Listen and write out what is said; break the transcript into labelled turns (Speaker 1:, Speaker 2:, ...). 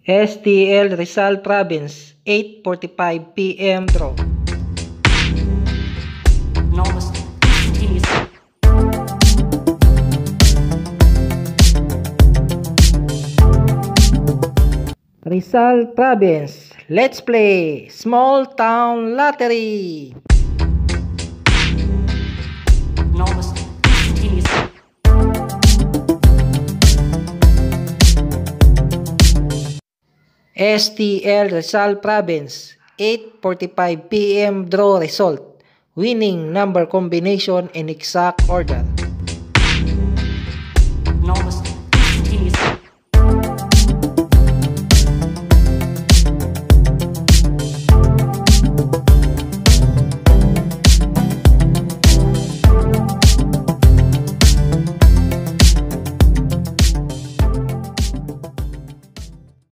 Speaker 1: STL Rizal Province, 8:45 p.m. draw. Rizal Province, let's play Small Town Lottery. STL Rizal Province, 8:45 p.m. draw result. Winning number combination in exact order.